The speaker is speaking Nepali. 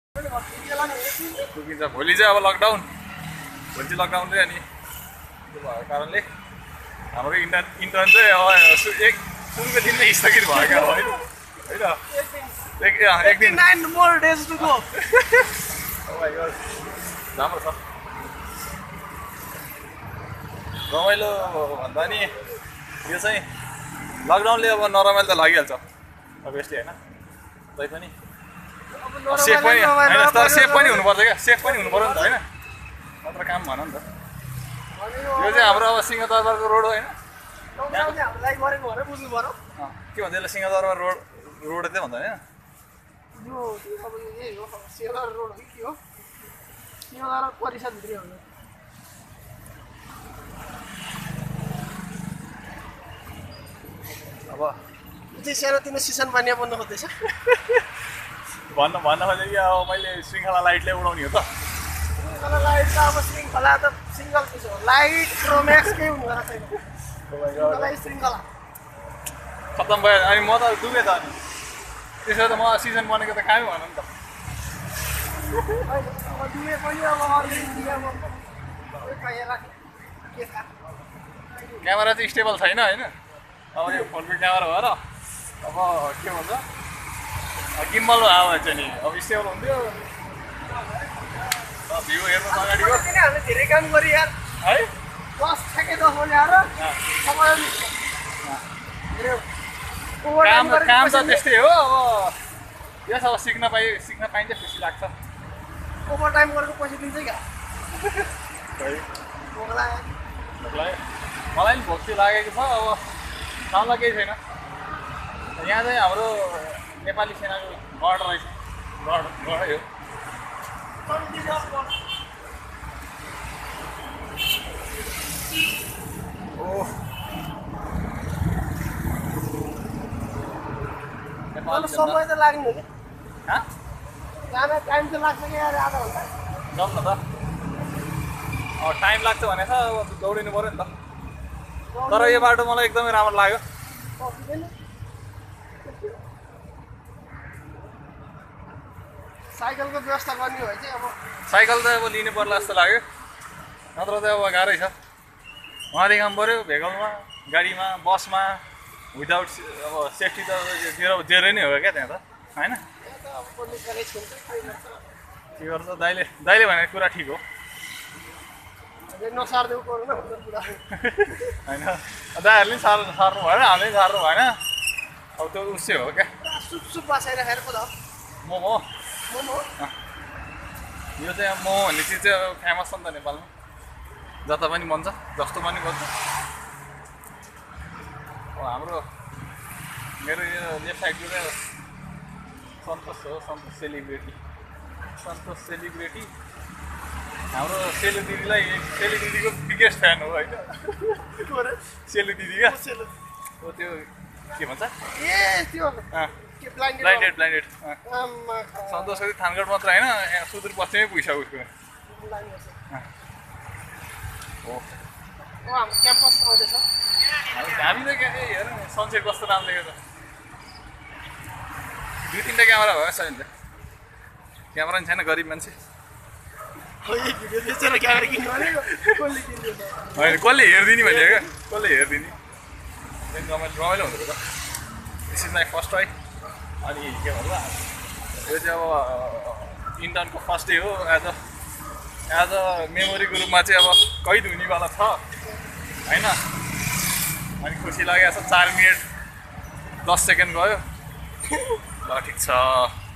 पुगिन्छ। भोलि चाहिँ अब लकडाउन, भोलि चाहिँ लकडाउन चाहिँ अनि त्यो भएको कारणले हाम्रो इन्टर्न चाहिँ अब सुरुको दिनमै स्थगित भयो क्या होइन एक दिन 9 more days to go। राम्रो छ रमाइलो भन्दा नि यो चाहिँ लकडाउनले अब नरमाइलो त लागिहाल्छ अभियसली होइन, तैपनि सेफ पनि होइन, तर सेफ पनि हुनुपर्छ क्या, सेफ पनि हुनु पऱ्यो नि त होइन, मात्र काम भन नि त। यो चाहिँ हाम्रो अब सिंहदरबारको रोड होइन, के भन्छ यसलाई सिंहदरबार रोड चाहिँ भन्छ होइन, अब सानोतिनो सिजन बानिया बन्द खोज्दैछ भन्न खोजेँ कि अब मैले श्रृङ्खला लाइटले उडाउने हो त। श्रृङ्खला लाइट त अब श्रृङ्खला त सिङ्गल पिस हो, लाइट प्रोम्याक्स केही हुनु भएको छैन। श्रृङ्खला खत्तम भयो अनि म त डुबेँ त, अनि त्यसो त म सिजन बनेको त कामै भनौँ नि त। अब डुबे पनि अब क्यामेरा चाहिँ स्टेबल छैन होइन, अब यो फोनको क्यामेरा भएर अब के भन्छ गिम्बल आयो चाहिँ नि अब स्टेबल हुन्थ्यो। भ्यू हेर्नु अगाडिको हामीले धेरै काम गऱ्यो यार है, 10 ठ्याक्कै 10 ल्याएर काम त त्यस्तै हो। अब यस अब सिक्न पाइन्छ खुसी लाग्छ। ओभर टाइम गरेको पैसा दिन्छ क्या मलाई पनि भोक लागेको छ। अब खाउँला केही छैन, यहाँ चाहिँ हाम्रो नेपाली सेनाको गढ रहेछ, गढै हो। समय त लाग्ने हो कि जान टाइम त लाग्छ कि यार, आधा घन्टा जाउँ न त। अब टाइम लाग्छ भने त अब दौडिनु पऱ्यो नि त, तर यो बाटो मलाई एकदमै राम्रो लाग्यो। साइकलको व्यवस्था गर्ने भए चाहिँ अब साइकल त अब लिनु पर्ला जस्तो लाग्यो, नत्र त अब गाह्रै छ। उहाँदेखि काम पऱ्यो भेकलमा, गाडीमा, बसमा विदाउट अब सेफ्टी त जेरै नै हो क्या त्यहाँ त होइन। के गर्छ दाइले भनेको कुरा ठिक हो नसार्देऊ पर्दैन होइन, दाइहरूले पनि सार्नु भएन, हामीले पनि सार्नु भएन। अब त्यो उसै हो क्या, सुप बासाएर खाएर पो मोमो। यो चाहिँ अब मोमो भन्ने चिज चाहिँ अब फेमस छ नि त नेपालमा, जता पनि बन्छ, जस्तो पनि बन्छ। अब हाम्रो मेरो यो लेफ्ट साइडको चाहिँ सन्तोष हो, सन्तोष सेलिब्रेटी हाम्रो सेलु दिदीको बिगेस्ट फ्यान हो होइन, सेलु दिदी क्या हो त्यो के भन्छ ब्लाइन्डेड सन्तोषको चाहिँ थानगढ मात्र होइन, यहाँ सुदूरपश्चिमै पुगिसक्यो उसको हो। हामी त क्या हेर सनसेट कस्तो राम्रो देखेको छ। 2-3टा क्यामेरा भयो छैन त, क्यामेरा पनि छैन, गरिब मान्छे होइन। कसले हेरिदिने भनेको क्या, कसले हेरिदिने रमाइलो हुँदो रहेछ। This is my first try. अनि के भन्छ यो चाहिँ अब इन्टर्नको फर्स्ट डे हो। एज अ मेमोरीको रूपमा चाहिँ अब कैद हुनेवाला छ होइन। अनि खुसी लागेको छ। 4 मिनट 10 सेकेन्ड गयो, ल ठिक छ।